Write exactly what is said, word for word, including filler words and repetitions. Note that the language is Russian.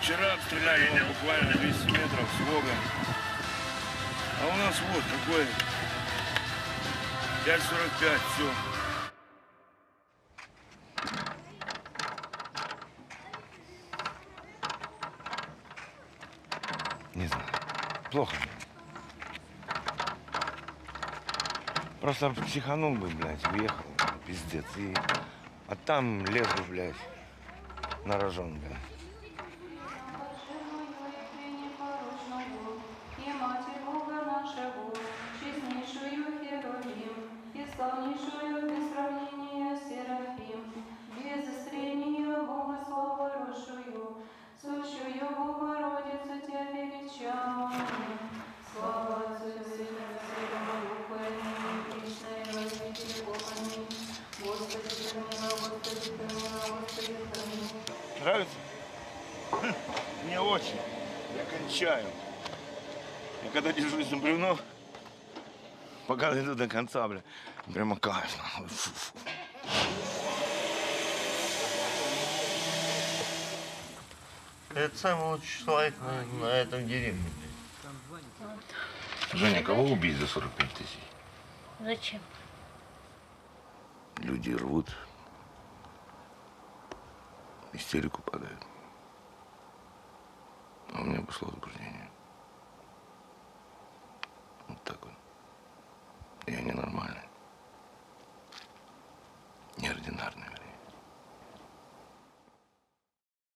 Вчера обстреляли его буквально двести метров с Вогом. А у нас вот какой пять сорок пять, все. Не знаю. Плохо. Просто психанул бы, блядь, уехал, пиздец. И... А там лес бы, блядь, на рожон, блядь. Нравится? Мне очень. Я кончаю. Я когда держусь на бревно, пока иду до конца, бля, прямо кайф. Фу-фу. Это самый лучший человек на, на этом деревне. Женя, кого убить за сорок пять тысяч? Зачем? Люди рвут, истерику падают. А у меня пошло возбуждение.